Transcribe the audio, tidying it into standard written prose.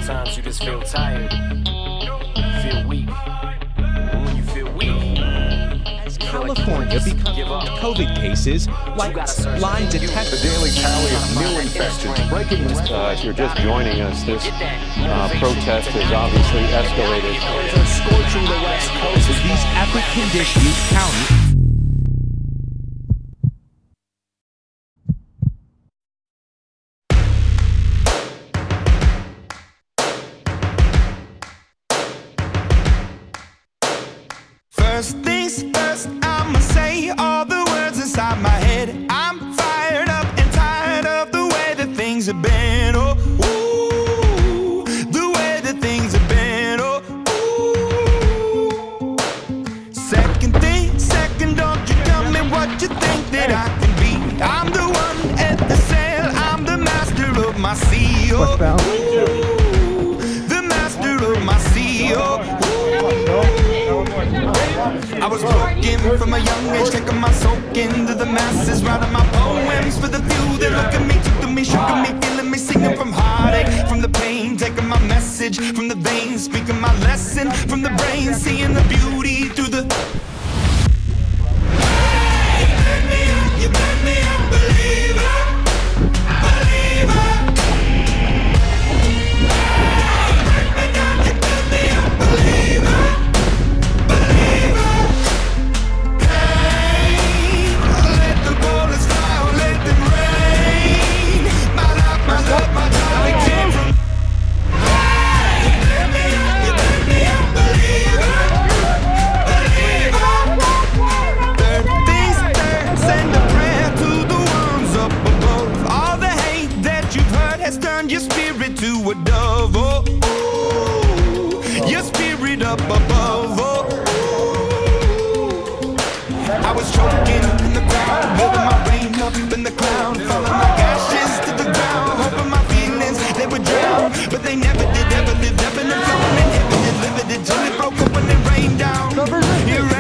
Sometimes you just feel tired, feel weak. And when you feel weak, California becomes COVID cases, like line detected. The daily tally of new infections breaking news. If you're just joining us, this protest has obviously escalated. Scorching the West Coast of these epic conditions county. First things first, I'ma say all the words inside my head. I'm fired up and tired of the way that things have been. Oh, ooh, the way that things have been. Oh, ooh. Second, don't you tell me what you think that I can be. I'm the one at the sail, I'm the master of my sea. Oh, ooh, the master of my sea. Oh, I was broken from a young age, taking my soak into the masses, writing my poems for the few that look at me, took to me, shook at me, feeling me, singing from heartache, from the pain, taking my message from the veins, speaking my lesson from the brain, seeing the beauty through the. Hey, you made me a believer, believer. Hey, break me down, you made me a believer. Turn your spirit to a dove, oh, ooh, your spirit up above, oh, ooh. I was choking in the crowd, building my rain up in the cloud, falling like ashes to the ground, hoping my feelings, they would drown, but they never did, ever lived, ebbing and flowing, inhibited, limited, till it broke up when it rained down.